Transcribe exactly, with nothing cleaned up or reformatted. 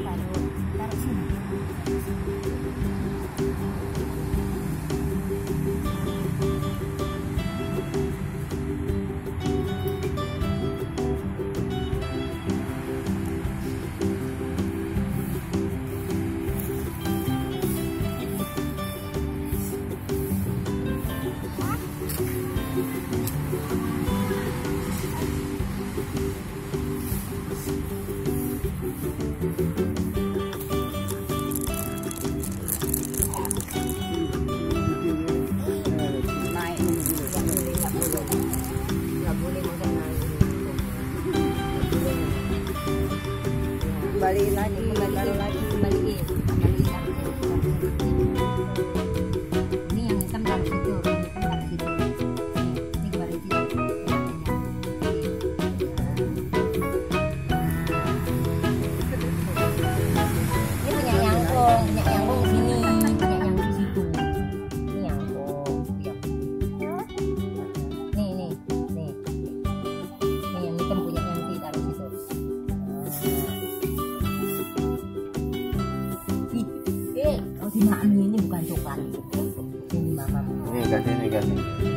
taruh taruh sini. Kembali lagi, kembali lagi, Kembaliin, kembaliin lagi. Ini yang hitam taruh situ, yang hitam taruh situ. Ini kembali situ. Ini punya Yangkong, punya Yangkong sini, punya Yangkong di situ. Ini Yangkong, ya. Nih, nih, nih. Ini yang hitam punya Yangti taruh situ. Eh, oh si Mami ini bukan coklat. Ini mama. Ini kasih, ini kasih.